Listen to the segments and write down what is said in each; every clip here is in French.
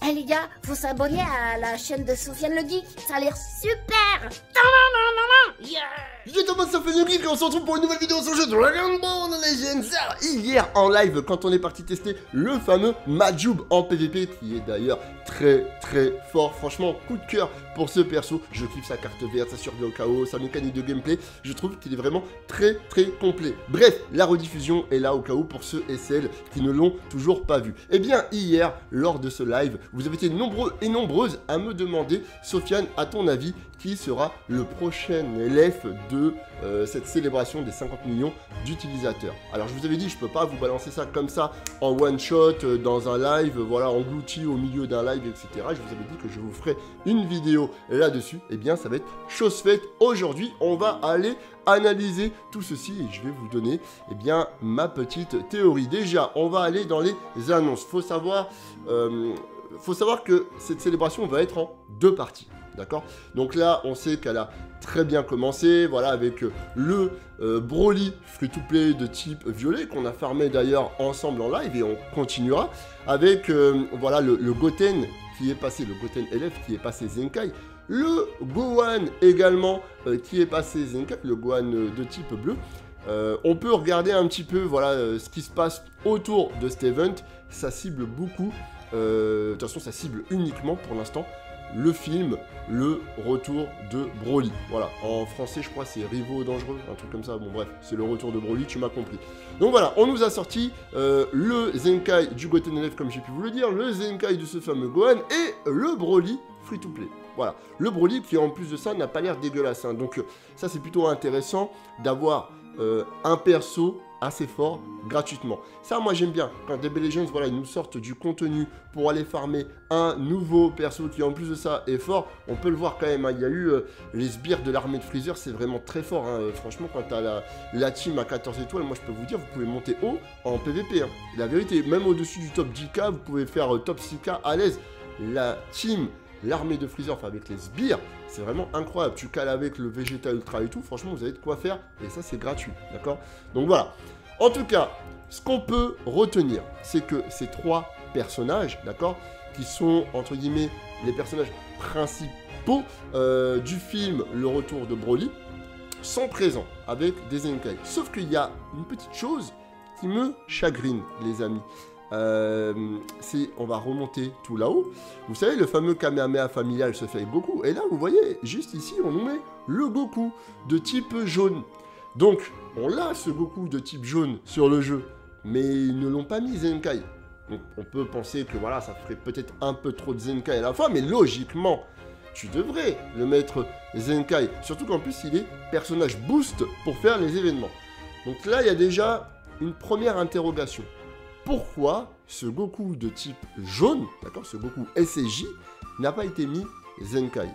Eh les gars, faut s'abonner à la chaîne de Sofiane le Geek, ça a l'air super. Yeah. Je Thomas Sofiane le Geek et on se retrouve pour une nouvelle vidéo sur le jeu Dragon Ball Legends. Alors, hier en live, quand on est parti tester le fameux Majoub en PVP, qui est d'ailleurs très fort, franchement coup de cœur pour ce perso, je kiffe sa carte verte, sa survie au chaos, sa mécanique de gameplay, je trouve qu'il est vraiment très complet. Bref, la rediffusion est là au cas où pour ceux et celles qui ne l'ont toujours pas vu. Et bien hier, lors de ce live, vous avez été nombreux et nombreuses à me demander, Sofiane, à ton avis, qui sera le prochain élève de cette célébration des 50 millions d'utilisateurs. Alors je vous avais dit, je peux pas vous balancer ça comme ça en one shot dans un live, voilà, englouti au milieu d'un live, etc. Je vous avais dit que je vous ferai une vidéo là-dessus. Et bien ça va être chose faite. Aujourd'hui, on va aller analyser tout ceci et je vais vous donner bien ma petite théorie. Déjà, on va aller dans les annonces. Faut savoir que cette célébration va être en deux parties. D'accord? Donc là, on sait qu'elle a très bien commencé, voilà, avec le Broly free-to-play de type violet, qu'on a farmé d'ailleurs ensemble en live, et on continuera, avec, voilà, le Goten qui est passé, le Goten LF qui est passé Zenkai, le Gohan également qui est passé Zenkai, le Gohan de type bleu. On peut regarder un petit peu, voilà, ce qui se passe autour de cet event, ça cible beaucoup, de toute façon, ça cible uniquement, pour l'instant, le film, le retour de Broly. Voilà, en français je crois c'est Rivaux dangereux, un truc comme ça, bon bref, c'est le retour de Broly, tu m'as compris. Donc voilà, on nous a sorti le Zenkai du Goten LF comme j'ai pu vous le dire, le Zenkai de ce fameux Gohan et le Broly free to play. Voilà, le Broly qui en plus de ça n'a pas l'air dégueulasse, hein. Donc ça c'est plutôt intéressant d'avoir un perso assez fort gratuitement. Ça moi j'aime bien quand DB Legends, voilà, ils nous sortent du contenu pour aller farmer un nouveau perso qui en plus de ça est fort. On peut le voir quand même, hein. Il y a eu les sbires de l'armée de Freezer, c'est vraiment très fort, hein. Franchement quand t'as la team à 14 étoiles, moi je peux vous dire, vous pouvez monter haut en PVP, hein. La vérité, même au-dessus du top 10k, vous pouvez faire top 6k à l'aise. La team, l'armée de Freezer, enfin avec les sbires, c'est vraiment incroyable. Tu cales avec le Vegeta Ultra et tout, franchement vous avez de quoi faire, et ça c'est gratuit, d'accord? Donc voilà. En tout cas, ce qu'on peut retenir, c'est que ces trois personnages, d'accord, qui sont entre guillemets les personnages principaux du film Le Retour de Broly, sont présents avec des Zenkai. Sauf qu'il y a une petite chose qui me chagrine, les amis. On va remonter tout là-haut. Vous savez, le fameux Kamehameha familial se fait avec Goku. Et là, vous voyez, juste ici, on nous met le Goku de type jaune. Donc, on l'a, ce Goku de type jaune sur le jeu. Mais ils ne l'ont pas mis Zenkai. Donc, on peut penser que voilà, ça ferait peut-être un peu trop de Zenkai à la fois. Mais logiquement, tu devrais le mettre Zenkai. Surtout qu'en plus, il est personnage boost pour faire les événements. Donc là, il y a déjà une première interrogation. Pourquoi ce Goku de type jaune, d'accord, ce Goku SSJ, n'a pas été mis Zenkai?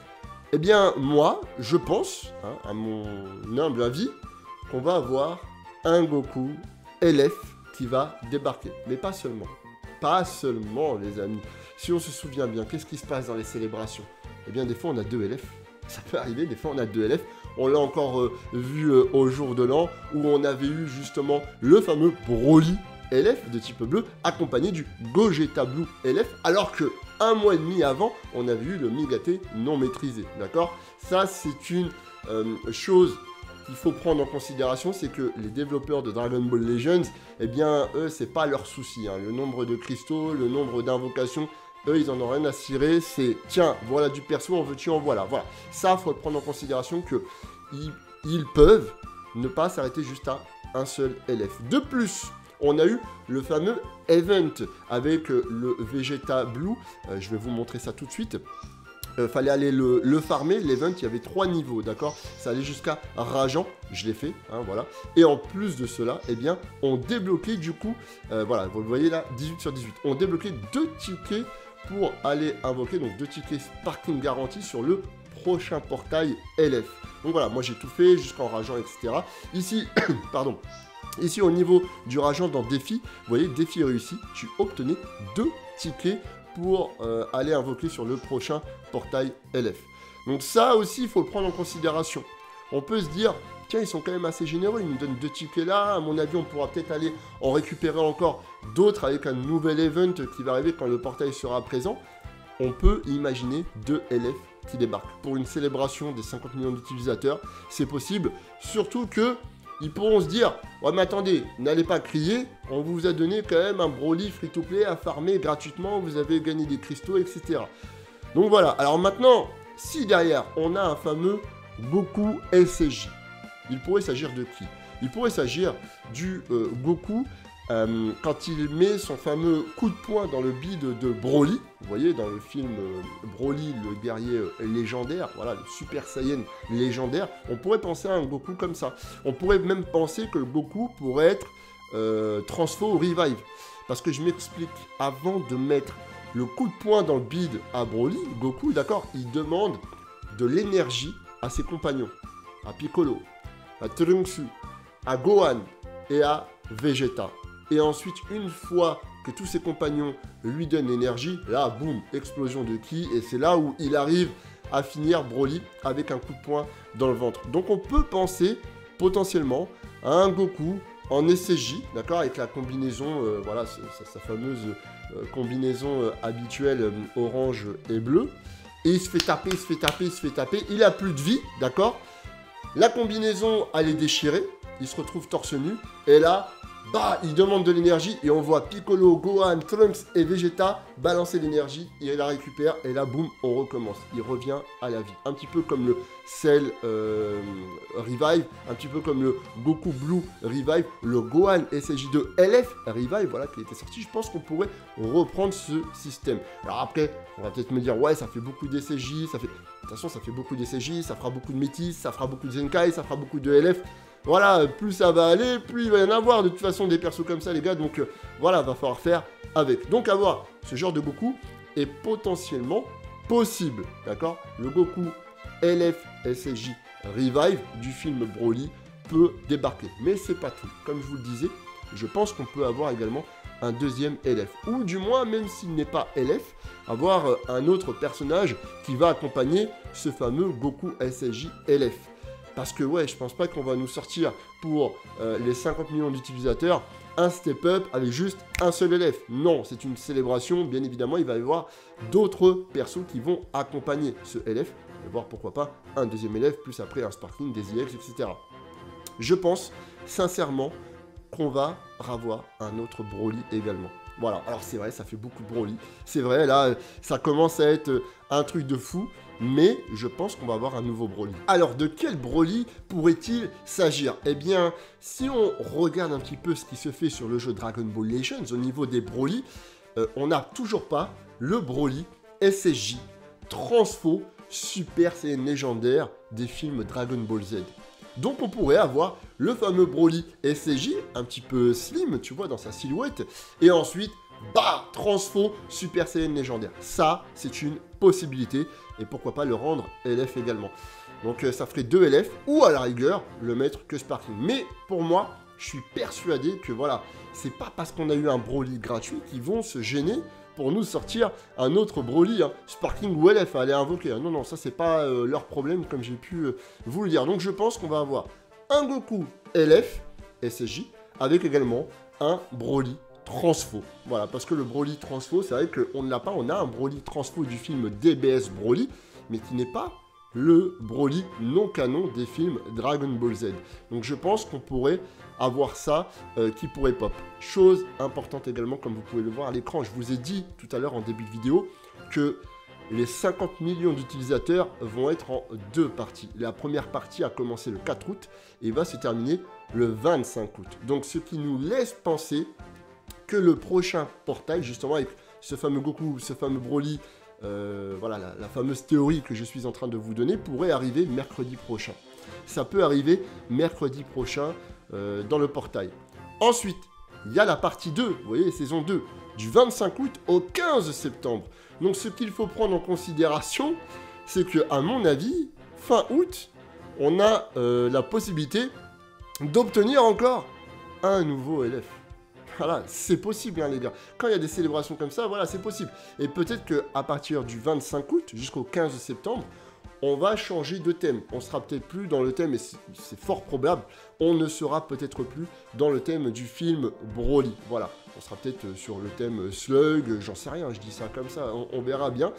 Eh bien, moi, je pense, hein, à mon humble avis, qu'on va avoir un Goku LF qui va débarquer. Mais pas seulement. Pas seulement, les amis. Si on se souvient bien, qu'est-ce qui se passe dans les célébrations? Eh bien, des fois, on a 2 LF. Ça peut arriver, des fois, on a 2 LF. On l'a encore vu au jour de l'an, où on avait eu justement le fameux Broly LF de type bleu, accompagné du Gogeta Blue LF, alors que un mois et demi avant, on avait eu le Mégate non maîtrisé, d'accord? Ça, c'est une chose qu'il faut prendre en considération, c'est que les développeurs de Dragon Ball Legends, eh bien, eux, c'est pas leur souci, hein. Le nombre de cristaux, le nombre d'invocations, eux, ils en ont rien à cirer, c'est, tiens, voilà du perso, en veux-tu, en voilà. Voilà, ça, faut prendre en considération que ils peuvent ne pas s'arrêter juste à un seul LF. De plus, on a eu le fameux event avec le Vegeta Blue. Je vais vous montrer ça tout de suite. Fallait aller le farmer. L'event, il y avait 3 niveaux, d'accord? Ça allait jusqu'à Rageant. Je l'ai fait, hein, voilà. Et en plus de cela, eh bien, on débloquait du coup, voilà, vous le voyez là, 18 sur 18. On débloquait 2 tickets pour aller invoquer, donc 2 tickets Sparking garantis sur le prochain portail LF. Donc voilà, moi j'ai tout fait jusqu'en Rageant, etc. Ici, pardon. Ici, au niveau du Rageant dans défi, vous voyez, défi réussi, tu obtenais 2 tickets pour aller invoquer sur le prochain portail LF. Donc ça aussi, il faut le prendre en considération. On peut se dire, tiens, ils sont quand même assez généreux, ils nous donnent 2 tickets là, à mon avis, on pourra peut-être aller en récupérer encore d'autres avec un nouvel event qui va arriver quand le portail sera présent. On peut imaginer 2 LF qui débarquent. Pour une célébration des 50 millions d'utilisateurs, c'est possible, surtout que ils pourront se dire, ouais mais attendez, n'allez pas crier, on vous a donné quand même un Broly free-to-play à farmer gratuitement, vous avez gagné des cristaux, etc. Donc voilà, alors maintenant, si derrière on a un fameux Goku SSJ, il pourrait s'agir de qui? Il pourrait s'agir du Goku quand il met son fameux coup de poing dans le bide de Broly, vous voyez dans le film Broly, le guerrier légendaire, voilà, le Super Saiyan légendaire, on pourrait penser à un Goku comme ça. On pourrait même penser que le Goku pourrait être transfo Revive. Parce que je m'explique, avant de mettre le coup de poing dans le bide à Broly, Goku, d'accord, il demande de l'énergie à ses compagnons, à Piccolo, à Trunks, à Gohan et à Vegeta. Et ensuite, une fois que tous ses compagnons lui donnent l'énergie, là, boum, explosion de ki, et c'est là où il arrive à finir Broly avec un coup de poing dans le ventre. Donc on peut penser potentiellement à un Goku en SSJ, d'accord, avec la combinaison, voilà, sa fameuse combinaison habituelle orange et bleu. Et il se fait taper, il se fait taper, il se fait taper, il a plus de vie, d'accord. La combinaison, elle est déchirée, il se retrouve torse nu, et là... bah, il demande de l'énergie et on voit Piccolo, Gohan, Trunks et Vegeta balancer l'énergie, il la récupère et là, boum, on recommence. Il revient à la vie. Un petit peu comme le Cell Revive, un petit peu comme le Goku Blue Revive, le Gohan SSJ2 LF Revive, voilà, qui était sorti. Je pense qu'on pourrait reprendre ce système. Alors après, on va peut-être me dire, ouais, ça fait beaucoup d'SSJ, ça fait... De toute façon, ça fait beaucoup d'SSJ, ça fera beaucoup de Métis, ça fera beaucoup de Zenkai, ça fera beaucoup de LF. Voilà, plus ça va aller, plus il va y en avoir de toute façon des persos comme ça les gars, donc voilà, va falloir faire avec. Donc avoir ce genre de Goku est potentiellement possible, d'accord? Le Goku LF SSJ Revive du film Broly peut débarquer, mais c'est pas tout. Comme je vous le disais, je pense qu'on peut avoir également un deuxième LF, ou du moins, même s'il n'est pas LF, avoir un autre personnage qui va accompagner ce fameux Goku SSJ LF. Parce que ouais, je pense pas qu'on va nous sortir pour les 50 millions d'utilisateurs un step-up avec juste un seul LF. Non, c'est une célébration, bien évidemment, il va y avoir d'autres persos qui vont accompagner ce LF, et voir pourquoi pas un deuxième LF, plus après un Sparking, des EX, etc. Je pense, sincèrement, qu'on va revoir un autre Broly également. Voilà, alors c'est vrai, ça fait beaucoup de Broly. C'est vrai, là, ça commence à être un truc de fou. Mais je pense qu'on va avoir un nouveau Broly. Alors, de quel Broly pourrait-il s'agir? Eh bien, si on regarde un petit peu ce qui se fait sur le jeu Dragon Ball Legends, au niveau des Broly, on n'a toujours pas le Broly SSJ Transfo Super Saiyan légendaire des films Dragon Ball Z. Donc on pourrait avoir le fameux Broly SSJ, un petit peu slim, tu vois, dans sa silhouette, et ensuite... bah, Transfo Super Saiyan légendaire. Ça, c'est une possibilité. Et pourquoi pas le rendre LF également. Donc ça ferait 2 LF, ou à la rigueur, le mettre que Sparking. Mais pour moi, je suis persuadé que voilà, c'est pas parce qu'on a eu un Broly gratuit qu'ils vont se gêner pour nous sortir un autre Broly, hein, Sparking ou LF à aller invoquer. Non, non, ça c'est pas leur problème comme j'ai pu vous le dire. Donc je pense qu'on va avoir un Goku LF, SSJ, avec également un Broly Transfo. Voilà, parce que le Broly Transfo, c'est vrai qu'on ne l'a pas, on a un Broly Transfo du film DBS Broly, mais qui n'est pas le Broly non canon des films Dragon Ball Z. Donc je pense qu'on pourrait avoir ça qui pourrait pop. Chose importante également, comme vous pouvez le voir à l'écran, je vous ai dit tout à l'heure en début de vidéo que les 50 millions d'utilisateurs vont être en 2 parties. La première partie a commencé le 4 août et va se terminer le 25 août. Donc ce qui nous laisse penser que le prochain portail, justement avec ce fameux Goku, ce fameux Broly, voilà la fameuse théorie que je suis en train de vous donner, pourrait arriver mercredi prochain. Ça peut arriver mercredi prochain dans le portail. Ensuite, il y a la partie 2, vous voyez, saison 2, du 25 août au 15 septembre. Donc ce qu'il faut prendre en considération, c'est que, à mon avis, fin août, on a la possibilité d'obtenir encore un nouveau LF. Voilà, c'est possible, hein, les gars. Quand il y a des célébrations comme ça, voilà, c'est possible. Et peut-être qu'à partir du 25 août jusqu'au 15 septembre, on va changer de thème. On sera peut-être plus dans le thème, et c'est fort probable, on ne sera peut-être plus dans le thème du film Broly. Voilà, on sera peut-être sur le thème Slug, j'en sais rien, je dis ça comme ça, on verra bien.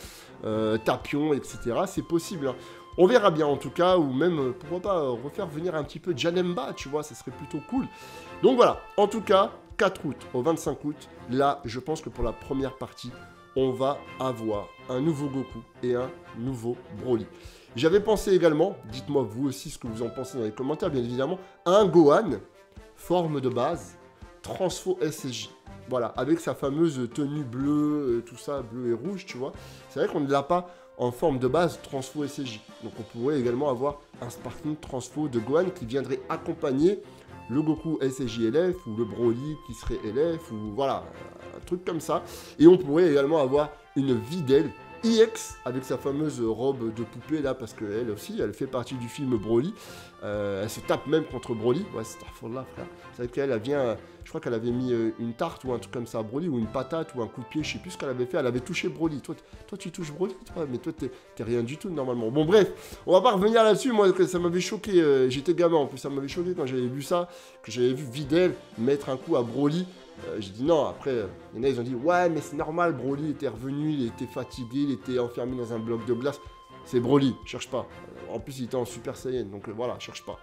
Tapion, etc. C'est possible, hein. On verra bien en tout cas, ou même, pourquoi pas, refaire venir un petit peu Janemba, tu vois, ça serait plutôt cool. Donc voilà, en tout cas, 4 août au 25 août, là, je pense que pour la première partie, on va avoir un nouveau Goku et un nouveau Broly. J'avais pensé également, dites-moi vous aussi ce que vous en pensez dans les commentaires, bien évidemment, un Gohan, forme de base, transfo SSJ. Voilà, avec sa fameuse tenue bleue, tout ça, bleu et rouge, tu vois. C'est vrai qu'on ne l'a pas en forme de base transfo SSJ. Donc on pourrait également avoir un Sparking transfo de Gohan qui viendrait accompagner le Goku SSJ LF ou le Broly qui serait LF ou voilà, un truc comme ça. Et on pourrait également avoir une Videl EX avec sa fameuse robe de poupée là, parce qu'elle aussi, elle fait partie du film Broly. Elle se tape même contre Broly. Ouais, c'est là, frère. C'est vrai qu'elle vient, je crois qu'elle avait mis une tarte ou un truc comme ça à Broly, ou une patate ou un coup de pied, je sais plus ce qu'elle avait fait. Elle avait touché Broly. Toi tu touches Broly, toi, mais toi, t'es rien du tout normalement. Bon, bref, on va pas revenir là-dessus. Moi, ça m'avait choqué. J'étais gamin en plus, ça m'avait choqué quand j'avais vu ça, que j'avais vu Videl mettre un coup à Broly. J'ai dit non, après, il y en a, ils ont dit ouais, mais c'est normal, Broly était revenu, il était fatigué, il était enfermé dans un bloc de glace. C'est Broly, cherche pas. En plus, il était en Super Saiyan, donc voilà, cherche pas.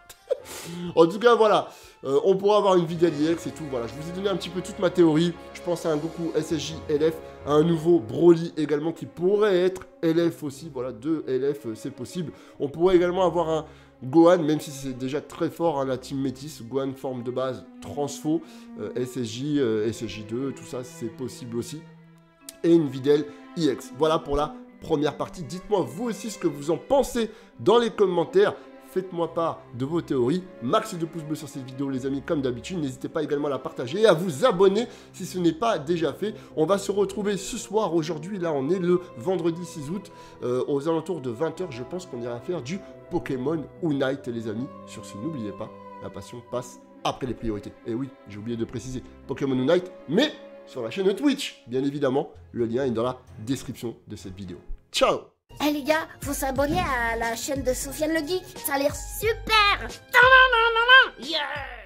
En tout cas, voilà, on pourra avoir une Videl EX et tout. Voilà, je vous ai donné un petit peu toute ma théorie. Je pense à un Goku SSJ LF, à un nouveau Broly également qui pourrait être LF aussi. Voilà, 2 LF, c'est possible. On pourrait également avoir un Gohan, même si c'est déjà très fort, hein, la team métis, Gohan forme de base, transfo, SSJ, SSJ2, tout ça c'est possible aussi. Et une Videl EX. Voilà pour la première partie. Dites-moi vous aussi ce que vous en pensez dans les commentaires. Faites-moi part de vos théories. Max de pouces bleus sur cette vidéo les amis, comme d'habitude. N'hésitez pas également à la partager et à vous abonner si ce n'est pas déjà fait. On va se retrouver ce soir. Aujourd'hui, là on est le vendredi 6 août. Aux alentours de 20 h, je pense qu'on ira faire du Pokémon Unite les amis. Sur ce, n'oubliez pas, la passion passe après les priorités. Et oui, j'ai oublié de préciser Pokémon Unite, mais sur la chaîne Twitch, bien évidemment. Le lien est dans la description de cette vidéo. Ciao! Eh les gars, faut s'abonner à la chaîne de Sofiane le Geek, ça a l'air super. Yeah.